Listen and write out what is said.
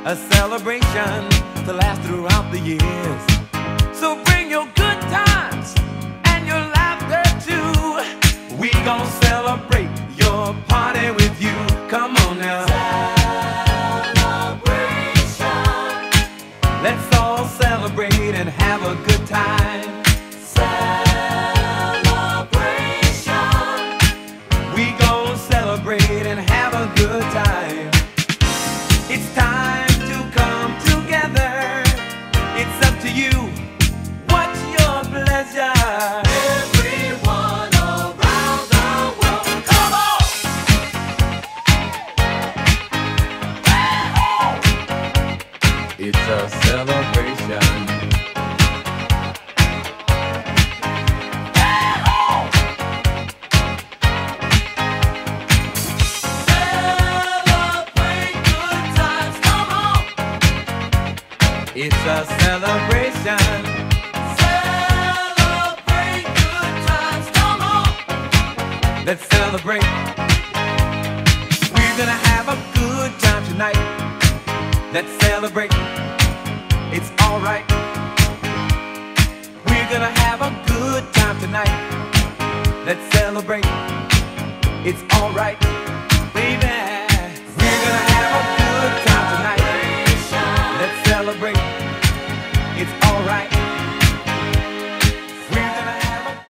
a celebration to last throughout the years. So bring your good times and your laughter too. We gon' celebrate your party with you. Come on now. Celebration. Let's all celebrate and have a good time. Celebration. We gon' celebrate and have a good time. It's time to come together. It's up to you. What's your pleasure? Everyone around the world, come on! It's a celebration. It's a celebration. Celebrate good times, come on. Let's celebrate. We're gonna have a good time tonight. Let's celebrate. It's alright. We're gonna have a good time tonight. Let's celebrate. It's alright.